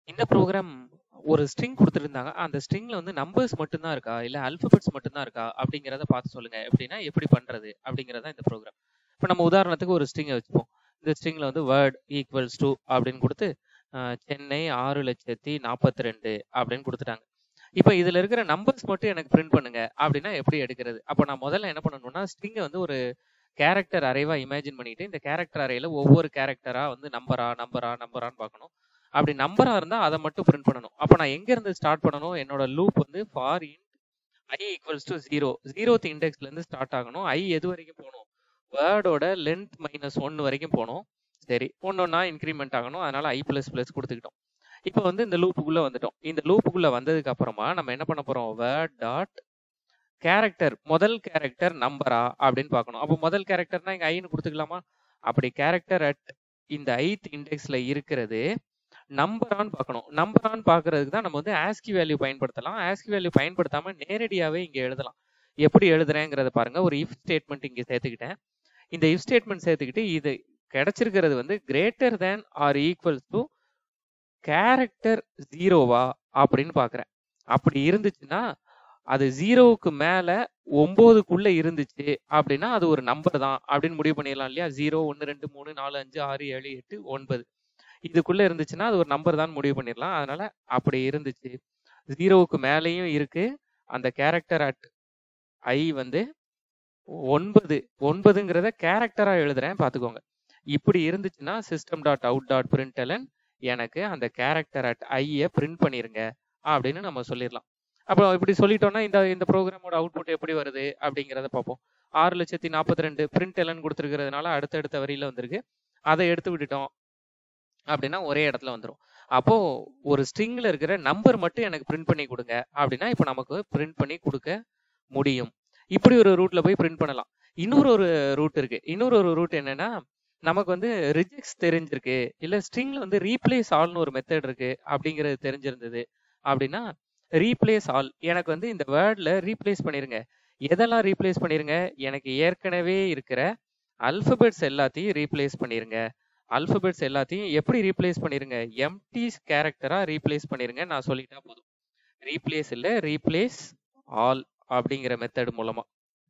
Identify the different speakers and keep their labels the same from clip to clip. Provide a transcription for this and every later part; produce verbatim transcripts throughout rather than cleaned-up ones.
Speaker 1: இந்த ப்ரோக்ராம் ஒரு ஸ்ட்ரிங் குடுத்துருந்தாங்க. அந்த ஸ்ட்ரிங்ல வந்து நம்பர்ஸ் மட்டும் தான் இருக்கா? இல்ல ஆல்ஃபபெட்ஸ் மட்டும் தான் இருக்கா? அப்படிங்கிறத பார்த்து சொல்லுங்க. எப்படின்னா, எப்படி பண்றது? அப்படிங்கிறது தான் இந்த ப்ரோகிராம். இப்ப நம்ம உதாரணத்துக்கு ஒரு ஸ்ட்ரிங்க வச்சுப்போம். இந்த ஸ்ட்ரிங்ல வந்து வேர்ட் ஈக்குவல்ஸ் டூ அப்படின்னு குடுத்து, அ சென்னை ஆறு லட்சத்தி நாற்பத்தி இரண்டு அப்படின்னு குடுத்துட்டாங்க. இப்ப இதுல இருக்கிற நம்பர்ஸ் மட்டும் எனக்கு பிரிண்ட் பண்ணுங்க அப்படின்னா எப்படி எடுக்கிறது? அப்ப நான் முதல்ல என்ன பண்ணணும்னா, ஸ்ட்ரிங்க வந்து ஒரு கேரக்டர் அரேவா இமேஜின் பண்ணிட்டு, இந்த கேரக்டர் அரேல ஒவ்வொரு கேரக்டரா வந்து நம்பரா, நம்பரா, நம்பரான்னு பார்க்கணும். அப்படி நம்பரா இருந்தா அதை மட்டும் பிரிண்ட் பண்ணணும். அப்ப நான் எங்க இருந்து ஸ்டார்ட் பண்ணணும்? என்னோட லூப் வந்து for int i equals to zero zeroth இண்டெக்ஸ்ல இருந்து ஸ்டார்ட் ஆகணும். i எது வரைக்கும் போகணும்? வேர்டோட லென்த் மைனஸ் ஒன் வரைக்கும் போகணும். சரி, ஒன்னொன்னா இன்க்ரிமெண்ட் ஆகணும். அதனால i பிளஸ் பிளஸ் கொடுத்துக்கிட்டோம். இப்போ வந்து இந்த லூப்புக்குள்ள வந்துட்டோம். இந்த லூப்புக்குள்ள வந்ததுக்கு அப்புறமா நம்ம என்ன பண்ண போறோம்? வேர்ட் டாட் கேரக்டர், முதல் கேரக்டர் நம்பரா அப்படின்னு பார்க்கணும். அப்போ முதல் கேரக்டர்னா இங்க ஐன்னு கொடுத்துக்கலாமா? அப்படி கேரக்டர் அட் இந்த ஐத் இண்டெக்ஸ்ல இருக்கிறது நம்பரான்னு பார்க்கணும். நம்பரான்னு பார்க்கறதுக்கு தான் நம்ம வந்து ஆஸ்கி வேல்யூ பயன்படுத்தலாம். ஆஸ்கி வேல்யூ பயன்படுத்தாம நேரடியாவே இங்க எழுதலாம். எப்படி எழுதுறேங்கிறத பாருங்க. ஒரு இஃப் ஸ்டேட்மெண்ட் இங்க சேர்த்துக்கிட்டேன். இந்த இஃப் ஸ்டேட்மெண்ட் சேர்த்துக்கிட்டு இது கிடைச்சிருக்கிறது வந்து greater than or equals to character ஜீரோவா அப்படின்னு பாக்குறேன். அப்படி இருந்துச்சுன்னா அது ஜீரோவுக்கு மேல ஒன்பதுக்குள்ள இருந்துச்சு அப்படின்னா அது ஒரு நம்பர் தான் அப்படின்னு முடிவு பண்ணிடலாம் இல்லையா? ஜீரோ ஒன்னு ரெண்டு மூணு நாலு அஞ்சு ஆறு ஏழு எட்டு ஒன்பது இதுக்குள்ள இருந்துச்சுன்னா அது ஒரு நம்பர் தான் முடிவு பண்ணிடலாம். அதனால அப்படி இருந்துச்சு, ஜீரோவுக்கு மேலேயும் இருக்கு, அந்த கேரக்டர் அட் ஐ வந்து ஒன்பது ஒன்பதுங்கிறத கேரக்டரா எழுதுறேன் பாத்துக்கோங்க. இப்படி இருந்துச்சுன்னா system dot out dot println எனக்கு அந்த கேரக்டர் அட் ஐய பிரிண்ட் பண்ணிருங்க அப்படின்னு நம்ம சொல்லிடலாம். அப்போ இப்படி சொல்லிட்டோம்னா இந்த இந்த ப்ரோக்ராமோட அவுட்புட் எப்படி வருது அப்படிங்கிறத பார்ப்போம். ஆறு லட்சத்தி நாற்பத்தி ரெண்டு பிரிண்ட் எலன் கொடுத்துருக்கிறதுனால அடுத்தடுத்த வரியில வந்திருக்கு. அதை எடுத்து விட்டுட்டோம் அப்படின்னா ஒரே இடத்துல வந்துடும். அப்போ ஒரு ஸ்ட்ரிங்ல இருக்கிற நம்பர் மட்டும் எனக்கு பிரிண்ட் பண்ணி கொடுங்க அப்படின்னா இப்போ நமக்கு பிரிண்ட் பண்ணி கொடுக்க முடியும். இப்படி ஒரு ரூட்ல போய் பிரிண்ட் பண்ணலாம். இன்னொரு ஒரு ரூட் இருக்கு. இன்னொரு ஒரு ரூட் என்னன்னா, நமக்கு வந்து ரிஜெக்ட்ஸ் தெரிஞ்சிருக்கு, இல்ல ஸ்ட்ரிங்ல வந்து ரீப்ளேஸ் ஆல்னு ஒரு மெத்தட் இருக்கு அப்படிங்கிறது தெரிஞ்சிருந்தது அப்படின்னா, ரீப்ளேஸ் ஆல் எனக்கு வந்து இந்த வேர்ட்ல ரீப்ளேஸ் பண்ணிருங்க. எதெல்லாம் ரீப்ளேஸ் பண்ணிருங்க? எனக்கு ஏற்கனவே இருக்கிற அல்பபெட்ஸ் எல்லாத்தையும் ரீப்ளேஸ் பண்ணிருங்க. அல்பபெட்ஸ் எல்லாத்தையும் எப்படி ரீப்ளேஸ் பண்ணிருங்க? எம்டி கேரக்டரா ரீப்ளேஸ் பண்ணிருங்க. நான் சொல்லிட்டா போதும். ரீப்ளேஸ் இல்ல, ரீப்ளேஸ் ஆல் அப்படிங்கிற மெத்தட் மூலமா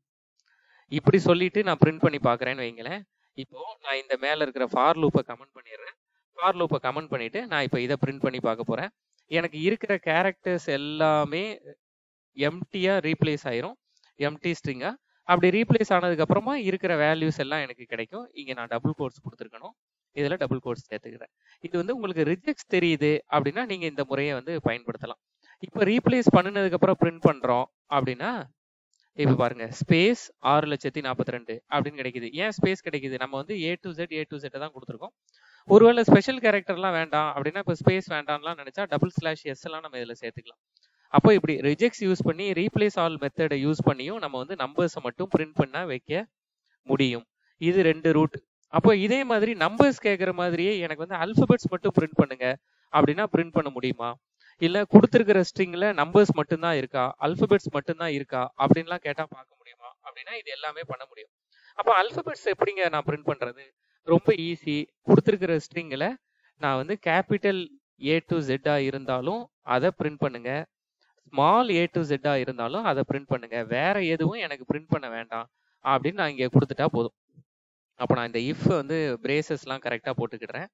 Speaker 1: இப்படி சொல்லிட்டு நான் பிரிண்ட் பண்ணி பாக்குறேன்னு வைங்களேன். இப்போ நான் இந்த மேல இருக்கிற ஃபார் லூப்பை கமெண்ட் பண்ணிடுறேன். ஃபார் லூப்பை கமெண்ட் பண்ணிட்டு நான் இப்போ இதை பிரிண்ட் பண்ணி பார்க்க போறேன். எனக்கு இருக்கிற கேரக்டர்ஸ் எல்லாமே எம்டியா ரீப்ளேஸ் ஆயிரும், எம்டி ஸ்ட்ரிங்கா. அப்படி ரீப்ளேஸ் ஆனதுக்கு அப்புறமா இருக்கிற வேல்யூஸ் எல்லாம் எனக்கு கிடைக்கும். இங்க நான் டபுள் கோட்ஸ் கொடுத்துருக்கணும், இதுல டபுள் கோட்ஸ் சேர்த்துக்கிறேன். இது வந்து உங்களுக்கு ரிஜெக்ட்ஸ் தெரியுது அப்படின்னா நீங்க இந்த முறையை வந்து பயன்படுத்தலாம். இப்போ ரீப்ளேஸ் பண்ணினதுக்கு அப்புறம் பிரிண்ட் பண்றோம் அப்படின்னா இப்ப பாருங்க, ஸ்பேஸ் ஆறு லட்சத்தி நாற்பத்தி ரெண்டு அப்படின்னு கிடைக்குது. ஏன் ஸ்பேஸ் கிடைக்குது? நம்ம வந்து A to Z A to Z தான் கொடுத்துருக்கோம். ஒருவேளை ஸ்பெஷல் கேரக்டர்லாம் வேண்டாம் அப்படின்னா இப்போ ஸ்பேஸ் வேண்டாம்லாம் நினைச்சா டபுள் ஸ்லாஷ் எஸ் எல்லாம் நம்ம இதுல சேர்த்துக்கலாம். அப்போ இப்படி ரிஜெக்ட்ஸ் யூஸ் பண்ணி ரீப்ளேஸ் ஆல் மெத்தடை யூஸ் பண்ணியும் நம்ம வந்து நம்பர்ஸை மட்டும் பிரிண்ட் பண்ண வைக்க முடியும். இது ரெண்டு ரூட். அப்போ இதே மாதிரி நம்பர்ஸ் கேட்குற மாதிரியே எனக்கு வந்து அல்பபெட்ஸ் மட்டும் பிரிண்ட் பண்ணுங்க அப்படின்னா பிரிண்ட் பண்ண முடியுமா? இல்ல கொடுத்துருக்கிற ஸ்ட்ரிங்ல நம்பர்ஸ் மட்டும்தான் இருக்கா, அல்பபெட்ஸ் மட்டும்தான் இருக்கா அப்படின்லாம் கேட்டா பார்க்க முடியுமா அப்படின்னா இது எல்லாமே பண்ண முடியும். அப்போ அல்பபெட்ஸ் எப்படிங்க நான் பிரிண்ட் பண்றது? ரொம்ப ஈஸி. கொடுத்துருக்கிற ஸ்ட்ரிங்ல நான் வந்து கேபிட்டல் ஏ டு ஜெட்டா இருந்தாலும் அதை பிரிண்ட் பண்ணுங்க, ஸ்மால் ஏ டு ஜெட்டா இருந்தாலும் அதை பிரிண்ட் பண்ணுங்க, வேற எதுவும் எனக்கு பிரிண்ட் பண்ண வேண்டாம் அப்படின்னு நான் இங்க கொடுத்துட்டா போதும். அப்போ நான் இந்த இஃப் வந்து பிரேசஸ்லாம் கரெக்டா போட்டுக்கிடுறேன்.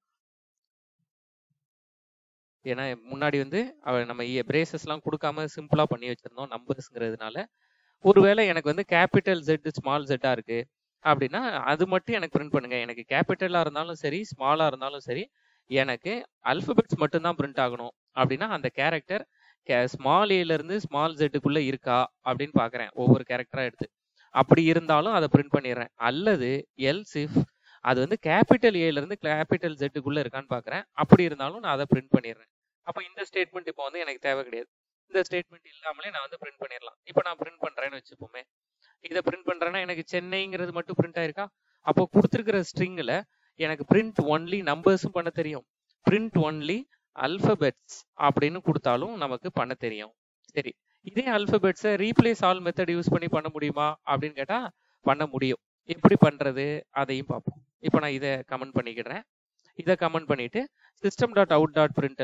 Speaker 1: ஏன்னா முன்னாடி வந்து நம்ம பிரேசஸ்லாம் கொடுக்காம சிம்பிளா பண்ணி வச்சிருந்தோம் நம்பர்ஸ்ங்கிறதுனால. ஒருவேளை எனக்கு வந்து கேபிட்டல் ஜெட் ஸ்மால் ஜெட்டா இருக்கு அப்படின்னா அது மட்டும் எனக்கு பிரிண்ட் பண்ணுங்க. எனக்கு கேபிட்டலா இருந்தாலும் சரி, ஸ்மாலா இருந்தாலும் சரி, எனக்கு அல்பபெட்ஸ் மட்டும் தான் பிரிண்ட் ஆகணும் அப்படின்னா அந்த கேரக்டர் ஸ்மால் ஏல இருந்து ஸ்மால் ஜெட்டுக்குள்ள இருக்கா அப்படின்னு பாக்குறேன் ஒவ்வொரு கேரக்டரா எடுத்து. அப்படி இருந்தாலும் அதை பிரிண்ட் பண்ணிடுறேன். அல்லது எல்ஸ் இஃப் அது வந்து கேபிட்டல் ஏல இருந்து கேபிட்டல் ஜெட்டுக்குள்ள இருக்கான்னு பாக்குறேன். அப்படி இருந்தாலும் நான் அதை பிரிண்ட் பண்ணிடுறேன். அப்ப இந்த ஸ்டேட்மெண்ட் இப்போ வந்து எனக்கு தேவை கிடையாது. இந்த ஸ்டேட்மெண்ட் இல்லாமலே நான் வந்து பிரிண்ட் பண்ணிடலாம். இப்போ நான் பிரிண்ட் பண்றேன்னு வச்சுப்போமே, இதை பிரிண்ட் பண்றேன்னா எனக்கு சென்னைங்கிறது மட்டும் பிரிண்ட் ஆயிருக்கா? அப்போ கொடுத்துருக்கிற ஸ்ட்ரிங்ல எனக்கு பிரிண்ட் ஒன்லி நம்பர்ஸும் பண்ண தெரியும், பிரிண்ட் ஒன்லி அல்பபெட்ஸ் அப்படின்னு கொடுத்தாலும் நமக்கு பண்ண தெரியும். சரி, இதே அல்பபெட்ஸை ரீப்ளேஸ் ஆல் மெத்தட் யூஸ் பண்ணி பண்ண முடியுமா அப்படின்னு கேட்டா பண்ண முடியும். எப்படி பண்றது அதையும் பார்ப்போம். இப்போ நான் இதை கமெண்ட் பண்ணிக்கிறேன். இதை கமெண்ட் பண்ணிட்டு system dot out dot println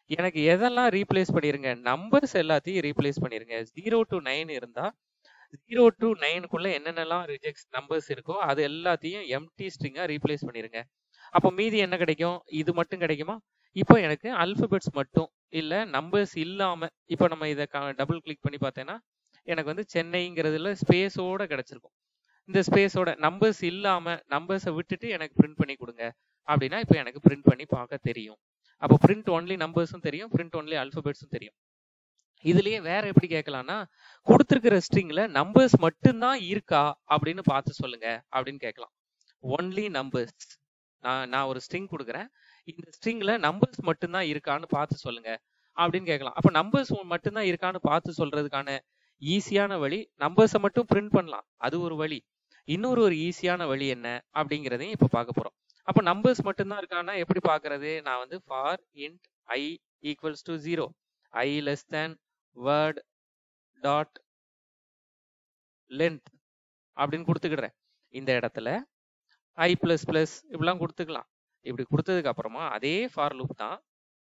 Speaker 1: எனக்கு எதெல்லாம் ரீப்ளேஸ் பண்ணிருங்க, நம்பர்ஸ் எல்லாத்தையும் ரீப்ளேஸ் பண்ணிருங்க. ஜீரோ டு நைன் இருந்தா ஜீரோ டு நைனுக்குள்ள என்னென்னலாம் ரிஜெக்ட்ஸ் நம்பர்ஸ் இருக்கோ அது எல்லாத்தையும் எம்டி ஸ்ட்ரிங்கா ரீப்ளேஸ் பண்ணிருங்க. அப்போ மீதி என்ன கிடைக்கும், இது மட்டும் கிடைக்குமா? இப்போ எனக்கு அல்பபெட்ஸ் மட்டும் இல்ல நம்பர்ஸ் இல்லாம, இப்போ நம்ம இதை டபுள் கிளிக் பண்ணி பார்த்தேன்னா எனக்கு வந்து சென்னைங்கிறதுல ஸ்பேஸோட கிடைச்சிருக்கும். இந்த ஸ்பேஸோட நம்பர்ஸ் இல்லாம நம்பர்ஸை விட்டுட்டு எனக்கு பிரிண்ட் பண்ணி கொடுங்க அப்படின்னா இப்போ எனக்கு பிரிண்ட் பண்ணி பார்க்க தெரியும். அப்போ பிரிண்ட் ஒன்லி நம்பர்ஸும் தெரியும், பிரிண்ட் ஒன்லி அல்பபெட்ஸும் தெரியும். இதுலயே வேற எப்படி கேட்கலாம்னா, கொடுத்துருக்கிற ஸ்ட்ரிங்ல நம்பர்ஸ் மட்டும்தான் இருக்கா அப்படின்னு பார்த்து சொல்லுங்க அப்படின்னு கேட்கலாம். Only numbers. நான் நான் ஒரு ஸ்ட்ரிங் கொடுக்குறேன், இந்த ஸ்ட்ரிங்ல நம்பர்ஸ் மட்டும்தான் இருக்கான்னு பார்த்து சொல்லுங்க அப்படின்னு கேட்கலாம். அப்போ நம்பர்ஸ் மட்டும்தான் இருக்கான்னு பார்த்து சொல்றதுக்கான ஈஸியான வழி நம்பர்ஸை மட்டும் பிரிண்ட் பண்ணலாம், அது ஒரு வழி. இன்னொரு ஒரு ஈஸியான வழி என்ன அப்படிங்கிறதையும் இப்போ பார்க்க போறோம். அப்போ நம்பர்ஸ் மட்டும்தான் இருக்கான்னா எப்படி பார்க்கறது? நான் வந்து for int I equals to zero, I less than word dot length அப்படின்னு கொடுத்துக்கிடுறேன். இந்த இடத்துல ஐ பிளஸ் பிளஸ் இப்படிலாம் கொடுத்துக்கலாம். இப்படி கொடுத்ததுக்கு அப்புறமா அதே ஃபார் லூப் தான்,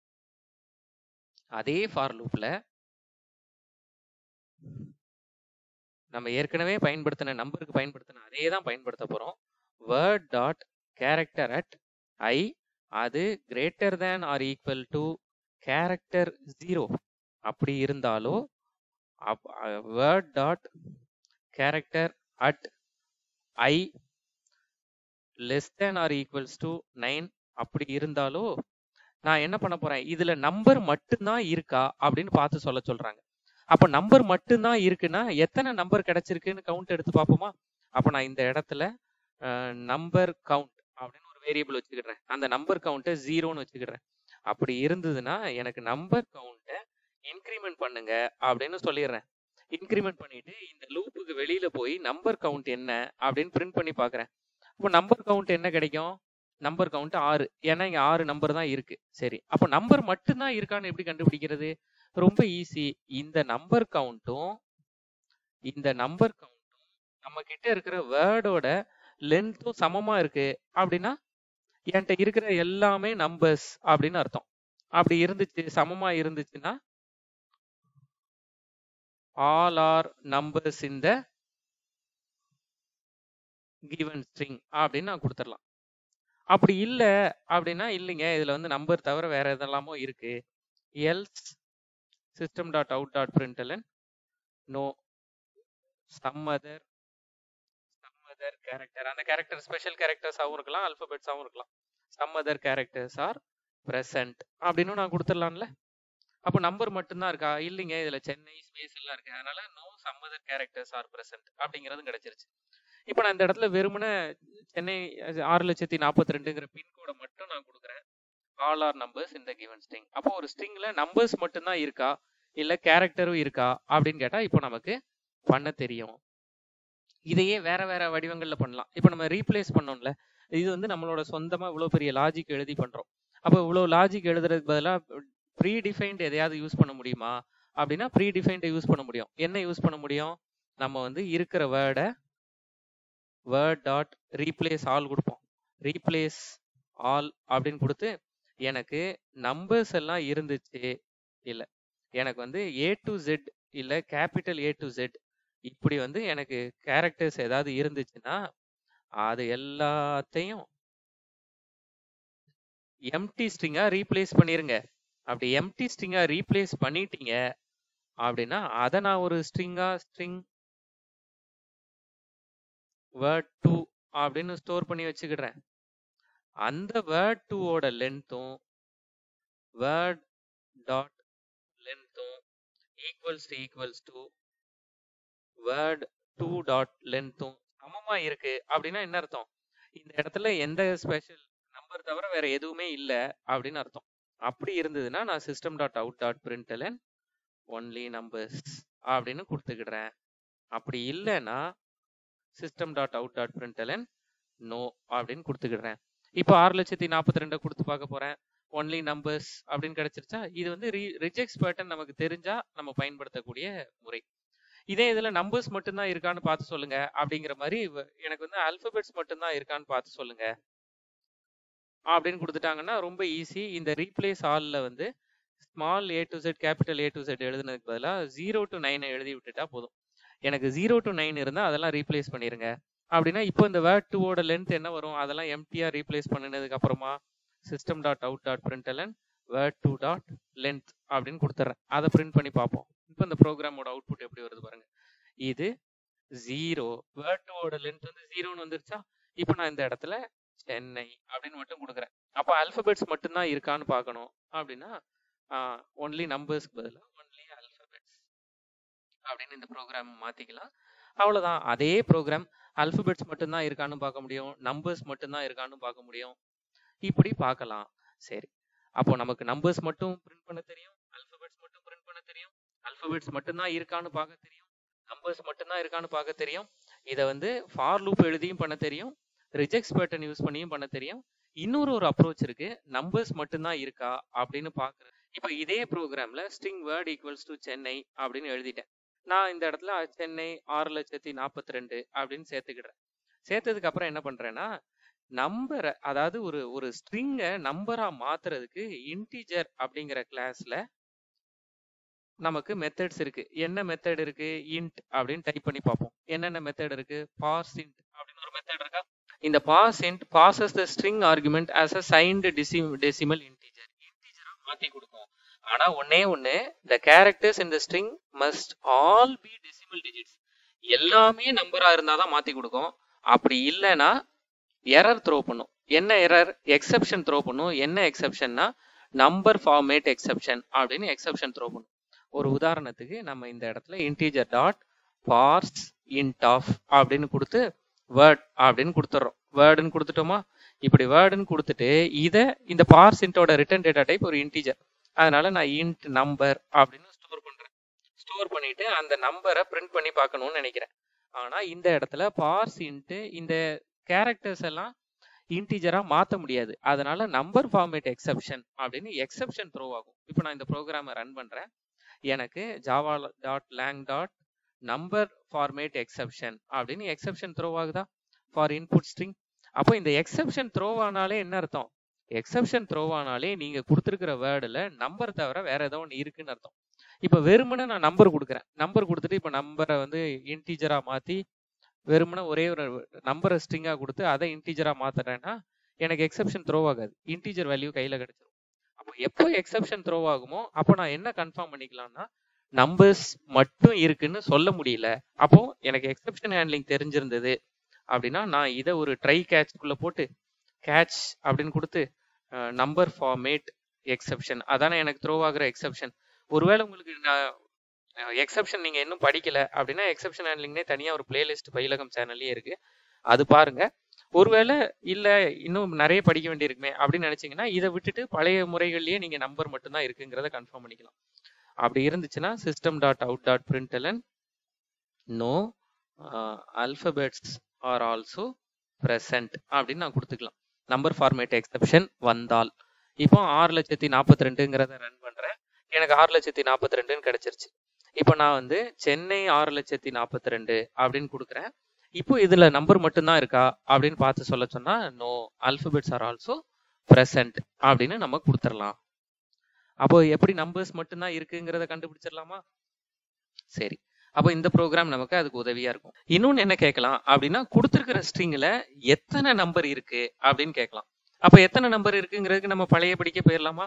Speaker 1: அதே ஃபார் லூப்ல நம்ம ஏற்கனவே பயன்படுத்தின நம்பருக்கு பயன்படுத்தின அதே தான் பயன்படுத்த போறோம். Word dot character at I, அது greater than or equal to character zero அப்படி இருந்தாலோ, word dot character at I less than or equals to nine அப்படி இருந்தாலோ நான் என்ன பண்ண போறேன், இதுல நம்பர் மட்டும்தான் இருக்கா அப்படின்னு பார்த்து சொல்ல சொல்றாங்க. அப்ப நம்பர் மட்டும்தான் இருக்குன்னா எத்தனை நம்பர் கிடைச்சிருக்குன்னு கவுண்ட் எடுத்து பார்ப்போமா? அப்ப நான் இந்த இடத்துல நம்பர் கவுண்ட் அப்படின்னு ஒரு வேரியபிள் வச்சுக்கிடுறேன், அந்த நம்பர் கவுண்ட்டை ஜீரோன்னு வச்சுக்கிடுறேன். அப்படி இருந்ததுன்னா எனக்கு நம்பர் கவுண்ட்டை இன்க்ரிமெண்ட் பண்ணுங்க அப்படின்னு சொல்லிடுறேன். இன்க்ரிமெண்ட் பண்ணிட்டு இந்த லூப்புக்கு வெளியில போய் நம்பர் கவுண்ட் என்ன அப்படின்னு பிரிண்ட் பண்ணி பாக்குறேன். இப்போ நம்பர் கவுண்ட் என்ன கிடைக்கும், நம்பர் கவுண்ட் ஆறு, ஏன்னா இங்க ஆறு நம்பர் தான் இருக்கு. சரி, அப்போ நம்பர் மட்டும்தான் இருக்கான்னு எப்படி கண்டுபிடிக்கிறது? ரொம்ப ஈஸி. இந்த நம்பர் கவுண்ட்டும் இந்த நம்பர் கவுண்ட்டும் நம்ம கிட்ட இருக்கிற வேர்டோட லென்த்தும் சமமா இருக்கு அப்படின்னா என்கிட்ட இருக்கிற எல்லாமே நம்பர்ஸ் அப்படின்னு அர்த்தம். அப்படி இருந்துச்சு, சமமா இருந்துச்சுன்னா all are numbers in the given string அப்படின்னு நான் கொடுத்துடலாம். அப்படி இல்லை அப்படின்னா இல்லைங்க இதுல வந்து நம்பர் தவிர வேற எதெல்லாமோ இருக்கு, else system dot out dot println no some other some other character, அந்த கேரக்டர் ஸ்பெஷல் கேரக்டர்ஸாகவும் இருக்கலாம், அல்பபெட்ஸாகவும் இருக்கலாம், some other characters are present அப்படின்னு நான் கொடுத்துடலாம்ல. அப்போ நம்பர் மட்டும்தான் இருக்கா? இல்லைங்க இதுல சென்னை ஸ்பேஸ் எல்லாம் இருக்கு, அதனால no some other characters are present அப்படிங்கிறது கிடைச்சிருச்சு. இப்போ நான் இந்த இடத்துல வெறுமனே சென்னை ஆறு லட்சத்தி நாற்பத்தி ரெண்டுங்கிற பின்கோடை மட்டும் நான் கொடுக்குறேன், ஆல் ஆர் நம்பர்ஸ் இந்த கிவன் ஸ்ட்ரிங். அப்போ ஒரு ஸ்ட்ரிங்ல நம்பர்ஸ் மட்டும்தான் இருக்கா இல்ல கேரக்டரும் இருக்கா அப்படின்னு கேட்டா இப்போ நமக்கு பண்ண தெரியும். இதையே வேற வேற வடிவங்கள்ல பண்ணலாம். இப்போ நம்ம ரீப்ளேஸ் பண்ணோம்ல, இது வந்து நம்மளோட சொந்தமா இவ்வளவு பெரிய லாஜிக் எழுதி பண்றோம். அப்போ இவ்வளவு லாஜிக் எழுதுறதுக்கு பதிலாக ப்ரீ டிஃபைன்ட் எதையாவது யூஸ் பண்ண முடியுமா அப்படின்னா ப்ரீ டிஃபைன்ட் யூஸ் பண்ண முடியும். என்ன யூஸ் பண்ண முடியும், நம்ம வந்து இருக்கிற வேர்டை வேர்ட் டாட் ரீப்ளேஸ் ஆல் கொடுப்போம். ரீப்ளேஸ் ஆல் அப்படின்னு கொடுத்து எனக்கு நம்பர்ஸ் எல்லாம் இருந்துச்சு இல்லை, எனக்கு வந்து ஏ டு ஜெட் இல்லை கேபிட்டல் ஏ டு ஜெட் இப்படி வந்து எனக்கு கேரக்டர்ஸ் ஏதாவது இருந்துச்சுன்னா அது எல்லாத்தையும் எம்டி ஸ்ட்ரிங்கா ரீப்ளேஸ் பண்ணிருங்க. அப்படி எம்டி ஸ்ட்ரிங்கா ரீப்ளேஸ் பண்ணிட்டீங்க அப்படின்னா அதை நான் ஒரு ஸ்ட்ரிங்கா ஸ்ட்ரிங் வேர்ட் டூ அப்படின்னு ஸ்டோர் பண்ணி வச்சுக்கிடுறேன். அந்த வேர்ட் டூவோட லென்த்தும் வேர்ட் டாட் லென்த்தும் equals to equals to word two dot லென்த்தும் சமமா இருக்கு அப்படின்னா என்ன அர்த்தம், இந்த இடத்துல எந்த ஸ்பெஷல் நம்பர் தவிர வேற எதுவுமே இல்லை அப்படின்னு அர்த்தம். அப்படி இருந்ததுன்னா நான் system dot out dot println only numbers அப்படின்னு கொடுத்துக்கிடுறேன். அப்படி இல்லைன்னா system dot out dot println no அப்படின்னு கொடுத்துக்கிடுறேன். இப்போ ஆறு லட்சத்தி நாற்பத்தி ரெண்டை கொடுத்து பார்க்க போறேன், ஒன்லி நம்பர்ஸ் அப்படின்னு கிடைச்சிருச்சா? இது வந்து ரிஜெக்ட்ஸ் பேட்டர்ன் நமக்கு தெரிஞ்சா நம்ம பயன்படுத்தக்கூடிய முறை. இதே இதுல நம்பர்ஸ் மட்டும்தான் இருக்கான்னு பார்த்து சொல்லுங்க அப்படிங்கிற மாதிரி எனக்கு வந்து அல்பபெட்ஸ் மட்டும்தான் இருக்கான்னு பார்த்து சொல்லுங்க அப்படின்னு கொடுத்துட்டாங்கன்னா ரொம்ப ஈஸி. இந்த ரீப்ளேஸ் ஆல்ல வந்து small A to Z capital A to Z எழுதுனதுக்கு பதிலாக ஜீரோ டு நைனை எழுதி விட்டுட்டா போதும். எனக்கு ஜீரோ டு நைன் இருந்தால் அதெல்லாம் ரீப்ளேஸ் பண்ணிடுங்க. அப்படின்னா இப்போ இந்த வேர்ட் டூவோட லென்த் என்ன வரும், அதெல்லாம் எம்டிஆர் ரீப்ளேஸ் பண்ணினதுக்கு அப்புறமா system dot out dot println word two dot length அப்படின்னு கொடுத்துட்றேன். அதை பிரிண்ட் பண்ணி பார்ப்போம். இப்போ இந்த ப்ரோக்ராமோட அவுட்புட் எப்படி வருது பாருங்க. இது ஜீரோ, வேர்ட் டூவோட லென்த் வந்து ஜீரோன்னு வந்துருச்சா. இப்போ நான் இந்த இடத்துல சென்னை அப்படின்னு மட்டும் கொடுக்குறேன். அப்போ ஆல்பபெட்ஸ் மட்டும்தான் இருக்கான்னு பார்க்கணும். அப்படின்னா ஒன்லி நம்பர்ஸ்க்கு பதிலாக ஒன்லி ஆல்பபெட்ஸ் அப்படின்னு இந்த ப்ரோக்ராம் மாற்றிக்கலாம். அவ்வளோதான். அதே ப்ரோக்ராம் ஆல்பபெட்ஸ் மட்டும்தான் இருக்கான்னு பார்க்க முடியும், நம்பர்ஸ் மட்டும்தான் இருக்கான்னு பார்க்க முடியும், இப்படி பார்க்கலாம். சரி, அப்போ நமக்கு நம்பர்ஸ் மட்டும் பிரிண்ட் பண்ண தெரியும், ஆல்பபெட்ஸ் மட்டும் பிரிண்ட் பண்ண தெரியும், ஆல்பபெட்ஸ் மட்டும்தான் இருக்கான்னு பார்க்க தெரியும், நம்பர்ஸ் மட்டும்தான் இருக்கான்னு பார்க்க தெரியும். இதை வந்து ஃபார் லூப் எழுதியும் பண்ண தெரியும், ரிஜெக்ட்ஸ் பேட்டர்ன் யூஸ் பண்ணியும் பண்ண தெரியும். இன்னொரு ஒரு அப்ரோச் இருக்கு, நம்பர்ஸ் மட்டும்தான் இருக்கா அப்படின்னு பார்க்குறது. இப்போ இதே ப்ரோக்ராம்ல string word equals to Chennai அப்படின்னு எழுதிட்டேன். நான் இந்த இடத்துல சென்னை ஆறு லட்சத்தி நாற்பத்தி ரெண்டு அப்படின்னு சேர்த்துக்கிடுறேன். சேர்த்ததுக்கு அப்புறம் என்ன பண்றேன்னா, நம்பரை, அதாவது ஒரு ஒரு ஸ்ட்ரிங்கை நம்பரா மாத்துறதுக்கு இன்டிஜர் அப்படிங்கிற கிளாஸ்ல நமக்கு மெத்தட்ஸ் இருக்கு. என்ன மெத்தட் இருக்கு, இன்ட் அப்படின்னு டைப் பண்ணி பார்ப்போம். என்னென்ன மெத்தட் இருக்கு, பார்ஸ் இன்ட் அப்படின்னு ஒரு மெத்தட் இருக்கா. இந்த parse int passes the string argument as a signed decimal integer. இன்டிஜரா மாத்தி கொடுக்கும். ஆனா ஒன்னே ஒண்ணு, the characters in the string must all be decimal digits. எல்லாமே நம்பரா இருந்தாதான் மாத்தி கொடுக்கும். அப்படி இல்லைன்னா எரர் த்ரோ பண்ணும். என்ன எரர், எக்ஸெப்ஷன் த்ரோ பண்ணும். என்ன எக்ஸெப்ஷன்னா நம்பர் ஃபார்மேட் எக்ஸெப்ஷன் அப்படின்னு எக்ஸெப்ஷன் த்ரோ பண்ணும். ஒரு உதாரணத்துக்கு நம்ம இந்த இடத்துல integer dot parse int of அப்படின்னு கொடுத்து வேர்ட் அப்படின்னு கொடுத்துட்றோம். வேர்டுன்னு கொடுத்துட்டோமா. இப்படி வேர்டுன்னு கொடுத்துட்டு இதை இந்த பார்ஸ் இன்ட்டோட ரிட்டர்ன் டேட்டா டைப் ஒரு இன்டிஜர், அதனால நான் இன்ட் நம்பர் அப்படின்னு ஸ்டோர் பண்றேன். ஸ்டோர் பண்ணிட்டு அந்த நம்பரை பிரிண்ட் பண்ணி பார்க்கணும்னு நினைக்கிறேன். ஆனா இந்த இடத்துல பார்ஸ் இன்ட்டு இந்த கேரக்டர்ஸ் எல்லாம் இன்டிஜரா மாற்ற முடியாது. அதனால நம்பர் ஃபார்மேட் எக்ஸெப்ஷன் அப்படின்னு எக்ஸெப்ஷன் த்ரோ ஆகும். இப்போ நான் இந்த ப்ரோக்ராமை ரன் பண்றேன். எனக்கு Java dot lang dot number format exception அப்படின்னு எக்ஸெப்ஷன் த்ரோ ஆகுதா ஃபார் இன்புட் ஸ்ட்ரிங். அப்போ இந்த எக்ஸெப்ஷன் த்ரோ ஆனாலே என்ன அர்த்தம், எக்ஸெப்ஷன் த்ரோ ஆனாலே நீங்க கொடுத்துருக்கிற வேர்டில் நம்பர் தவிர வேற ஏதோ ஒன்று இருக்குன்னு அர்த்தம். இப்போ வெறுமனே நான் நம்பர் கொடுக்குறேன். நம்பர் கொடுத்துட்டு இப்போ நம்பரை வந்து இன்டிஜரா மாற்றி வெறுமனே ஒரே ஒரு நம்பரை ஸ்ட்ரிங்காக கொடுத்து அதை இன்டிஜரா மாத்துறேன்னா எனக்கு எக்ஸெப்ஷன் த்ரோ ஆகாது, இன்டிஜர் வேல்யூ கையில் கிடைச்சிடும். அப்போ எப்போ எக்ஸெப்ஷன் த்ரோ ஆகுமோ அப்போ நான் என்ன கன்ஃபார்ம் பண்ணிக்கலாம்னா நம்பர்ஸ் மட்டும் இருக்குன்னு சொல்ல முடியல. அப்போ எனக்கு எக்ஸெப்ஷன் ஹேண்ட்லிங் தெரிஞ்சிருந்தது அப்படின்னா நான் இதை ஒரு ட்ரை கேட்ச்குள்ள போட்டு கேட்ச் அப்படின்னு கொடுத்து நம்பர் ஃபார்மேட் எக்ஸெப்ஷன், அதானே எனக்கு த்ரோ ஆகுற எக்ஸெப்ஷன். ஒருவேளை உங்களுக்கு எக்ஸெப்ஷன் நீங்க இன்னும் படிக்கல அப்படின்னா எக்ஸெப்ஷன் ஹேண்ட்லிங்னே தனியா ஒரு பிளேலிஸ்ட் பயிலகம் சேனல்லே இருக்கு, அது பாருங்க. ஒருவேளை இல்ல இன்னும் நிறைய படிக்க வேண்டியிருக்குமே அப்படின்னு நினைச்சீங்கன்னா இதை விட்டுட்டு பழைய முறைகள்லயே நீங்க நம்பர் மட்டும்தான் இருக்குங்கிறத கன்ஃபார்ம் பண்ணிக்கலாம். அப்படி இருந்துச்சுன்னா system dot out dot println no alphabets are also present அப்படின்னு நான் கொடுத்துக்கலாம். நம்பர் ஃபார்மேட் எக்ஸெப்ஷன் வந்தால் இப்போ ஆறு லட்சத்தி நாற்பத்தி ரெண்டுங்கிறத ரன் பண்றேன். எனக்கு ஆறு லட்சத்தி நாற்பத்தி ரெண்டுன்னு கிடைச்சிருச்சு. இப்போ நான் வந்து சென்னை ஆறு லட்சத்தி நாற்பத்தி ரெண்டு அப்படின்னு கொடுக்குறேன். இப்போ இதுல நம்பர் மட்டும்தான் இருக்கா அப்படின்னு பார்த்து சொல்ல சொன்னா no alphabets are also present அப்படின்னு நம்ம கொடுத்துடலாம். அப்போ எப்படி நம்பர்ஸ் மட்டும்தான் இருக்குங்கிறத கண்டுபிடிச்சிடலாமா. சரி, அப்போ இந்த ப்ரோக்ராம் நமக்கு அதுக்கு உதவியா இருக்கும். இன்னொன்னு என்ன கேட்கலாம் அப்படின்னா கொடுத்துருக்கிற ஸ்ட்ரிங்ல எத்தனை நம்பர் இருக்கு அப்படின்னு கேட்கலாம். அப்போ எத்தனை நம்பர் இருக்குங்கிறதுக்கு நம்ம பழைய படிக்க போயிடலாமா.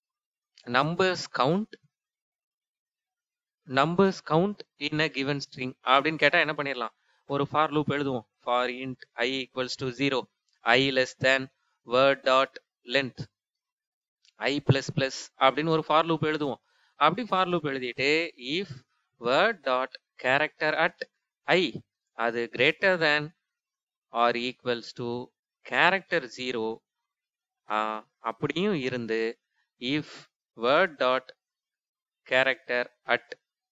Speaker 1: Numbers count numbers count in a given string அப்படின்னு கேட்டா என்ன பண்ணிடலாம், ஒரு ஃபார் லூப் எழுதுவோம். For int I equals to zero, I less than word dot length I plus plus அப்படின்னு ஒரு ஃபார் லூப் எழுதுவோம். அப்படி ஃபார் லூப் எழுதிட்டு if word dot character at I அது greater than or equals to character zero அப்படியும் இருந்து if word dot character at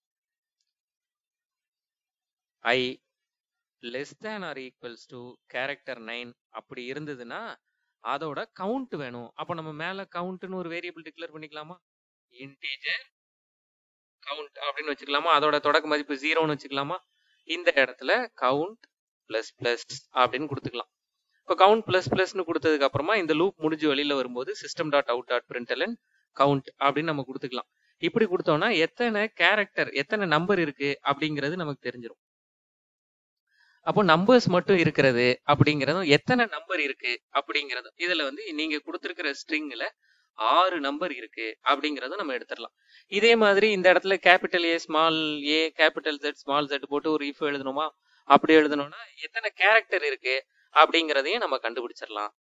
Speaker 1: I less than or equals to character nine அப்படி இருந்ததுன்னா அதோட கவுண்ட் வேணும். அப்ப நம்ம மேல கவுண்ட்னு ஒரு வேரியபிள் டிக்ளேர் பண்ணிக்கலாமா. இன்டிஜர் கவுண்ட் அப்படின்னு வச்சுக்கலாமா. அதோட தொடக்க மதிப்பு ஜீரோன்னு வச்சுக்கலாமா. இந்த இடத்துல கவுண்ட் பிளஸ் பிளஸ் அப்படின்னு கொடுத்துக்கலாம். இப்போ கவுண்ட் பிளஸ் பிளஸ்னு கொடுத்ததுக்கு அப்புறமா இந்த லூப் முடிஞ்சு வெளியில வரும்போது system dot out dot println count அப்படின்னு நம்ம கொடுத்துக்கலாம். இப்படி கொடுத்தோம்னா எத்தனை கேரக்டர் எத்தனை நம்பர் இருக்கு அப்படிங்கிறது நமக்கு தெரிஞ்சிடும். அப்போ நம்பர்ஸ் மட்டும் இருக்கிறது அப்படிங்கிறதும் எத்தனை நம்பர் இருக்கு அப்படிங்கிறதும் இதுல வந்து நீங்க கொடுத்துருக்கிற ஸ்ட்ரிங்ல ஆறு நம்பர் இருக்கு அப்படிங்கறத நம்ம எடுத்துடலாம். இதே மாதிரி இந்த இடத்துல capital A small A capital Z small Z போட்டு ஒரு இஃப் எழுதணுமா? அப்படி எழுதணும்னா எத்தனை கேரக்டர் இருக்கு அப்படிங்கிறதையும் நம்ம கண்டுபிடிச்சிடலாம்.